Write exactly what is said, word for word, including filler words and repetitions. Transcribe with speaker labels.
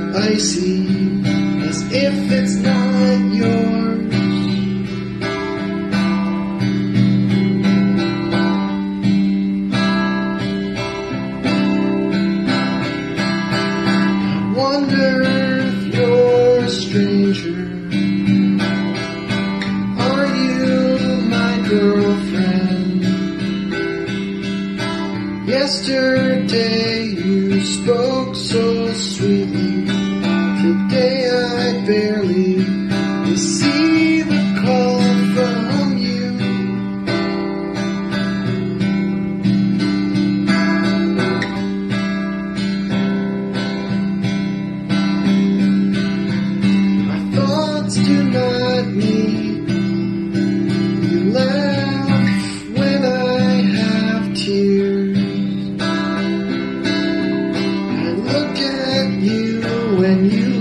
Speaker 1: icy, as if it's not yours. I wonder if you're a stranger. Are you my girlfriend? Yesterday you spoke so sweetly. Today I barely receive a call from you. My thoughts do not meet. You laugh when I have tears. I look at you when you